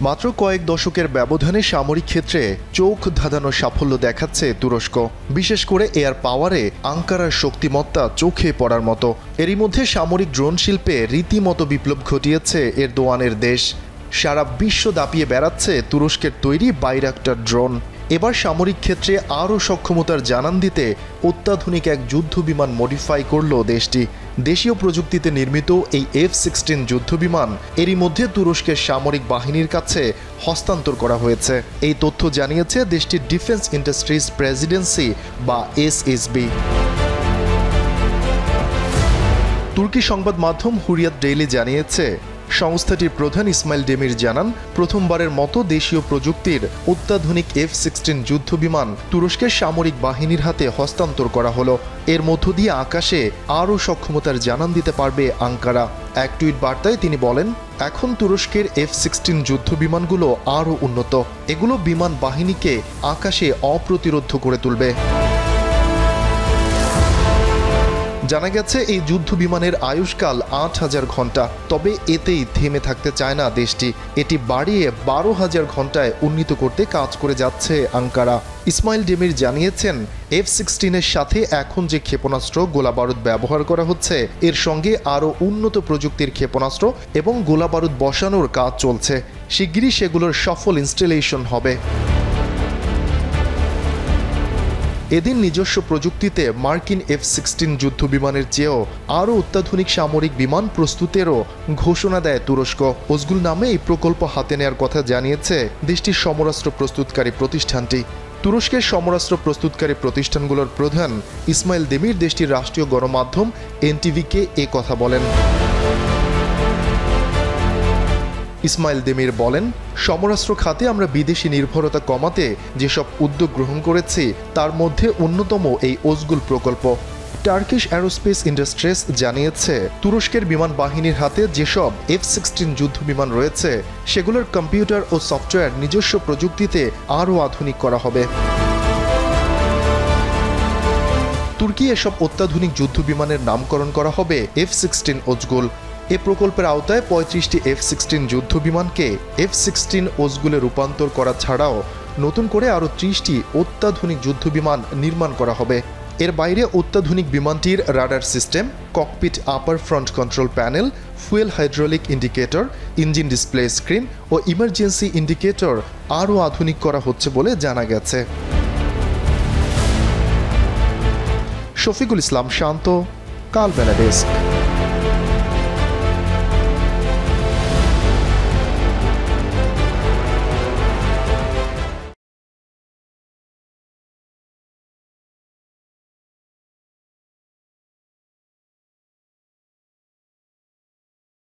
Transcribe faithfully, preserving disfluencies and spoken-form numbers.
মাত্র কয়েক দশকের ব্যবধানে সামরিক ক্ষেত্রে চোখ ধাঁধানো সাফল্য দেখাচ্ছে তুরস্ক। বিশেষ করে এয়ার পাওয়ারে আঙ্কারার শক্তিমত্তা চোখে পড়ার মতো। এরই মধ্যে সামরিক ড্রোন শিল্পে রীতিমতো বিপ্লব ঘটিয়েছে এরদোয়ানের দেশ। সারা বিশ্ব দাপিয়ে বেড়াচ্ছে তুরস্কের তৈরি বাইরাক্টার ড্রোন। এবার সামরিক ক্ষেত্রে আরও সক্ষমতার জানান দিতে অত্যাধুনিক এক যুদ্ধ বিমান মডিফাই করল দেশটি। দেশীয় প্রযুক্তিতে নির্মিত এই এফ সিক্সটিন যুদ্ধবিমান এরই মধ্যে তুরস্কের সামরিক বাহিনীর কাছে হস্তান্তর করা হয়েছে। এই তথ্য জানিয়েছে দেশটির ডিফেন্স ইন্ডাস্ট্রিজ প্রেসিডেন্সি বা এসএসবি। তুর্কি সংবাদ মাধ্যম হুরিয়াত ডেইলি জানিয়েছে, সংস্থাটির প্রধান ইসমাইল ডেমির জানান, প্রথমবারের মতো দেশীয় প্রযুক্তির অত্যাধুনিক এফ সিক্সটিন যুদ্ধবিমান তুরস্কের সামরিক বাহিনীর হাতে হস্তান্তর করা হলো। এর মধ্য দিয়ে আকাশে আরও সক্ষমতার জানান দিতে পারবে আঙ্কারা। এক টুইট বার্তায় তিনি বলেন, এখন তুরস্কের এফ সিক্সটিন যুদ্ধবিমানগুলো আরও উন্নত। এগুলো বিমান বাহিনীকে আকাশে অপ্রতিরোধ্য করে তুলবে। জানা গেছে এই যুদ্ধ বিমানের আয়ুষ্কাল আট হাজার ঘন্টা। তবে এতেই থেমে থাকতে চায় না দেশটি। এটি বাড়িয়ে বারো হাজার ঘন্টায় উন্নীত করতে কাজ করে যাচ্ছে আঙ্কারা। ইসমাইল ডেমির জানিয়েছেন, এফ সিক্সটিনের সাথে এখন যে ক্ষেপণাস্ত্র গোলাবারুদ ব্যবহার করা হচ্ছে এর সঙ্গে আরও উন্নত প্রযুক্তির ক্ষেপণাস্ত্র এবং গোলাবারুদ বসানোর কাজ চলছে। শিগগিরই সেগুলোর সফল ইনস্টলেশন হবে। এদিন নিজস্ব প্রযুক্তিতে মার্কিন এফ সিক্সটিন যুদ্ধবিমানের চেয়েও আরও অত্যাধুনিক সামরিক বিমান প্রস্তুতেরও ঘোষণা দেয় তুরস্ক। ওজগুল নামে এই প্রকল্প হাতে নেওয়ার কথা জানিয়েছে দেশটির সমরাস্ত্র প্রস্তুতকারী প্রতিষ্ঠানটি। তুরস্কের সমরাস্ত্র প্রস্তুতকারী প্রতিষ্ঠানগুলোর প্রধান ইসমাইল দেমির দেশটির রাষ্ট্রীয় গণমাধ্যম এনটিভিকে এ কথা বলেন। ইসমাইল দেমির বলেন, সমরাস্ত্র খাতে আমরা বিদেশি নির্ভরতা কমাতে যেসব উদ্যোগ গ্রহণ করেছি তার মধ্যে অন্যতম এই ওজগুল প্রকল্প। টার্কিশ অ্যারোস্পেস ইন্ডাস্ট্রিজ জানিয়েছে, তুরস্কের বিমান বাহিনীর হাতে যেসব এফ সিক্সটিন যুদ্ধ বিমান রয়েছে সেগুলোর কম্পিউটার ও সফটওয়্যার নিজস্ব প্রযুক্তিতে আরও আধুনিক করা হবে। তুর্কি এসব অত্যাধুনিক যুদ্ধ বিমানের নামকরণ করা হবে এফ সিক্সটিন ওজগুল। এ প্রকল্পের আওতায় পঁয়ত্রিশটি এফ সিক্সটিন যুদ্ধ বিমানকে এফ সিক্সটিন ওজগুলে রূপান্তর করা ছাড়াও নতুন করে আরও ত্রিশটি অত্যাধুনিক যুদ্ধ বিমান নির্মাণ করা হবে। এর বাইরে অত্যাধুনিক বিমানটির radar system, cockpit upper front control panel, fuel hydraulic indicator, engine display screen ও ইমার্জেন্সি ইন্ডিকেটর আরও আধুনিক করা হচ্ছে বলে জানা গেছে। শফিকুল ইসলাম শান্ত, কালবেলা ডেস্ক।